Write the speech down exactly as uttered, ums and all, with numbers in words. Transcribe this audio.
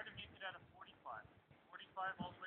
to make it at a forty-five. forty-five all the way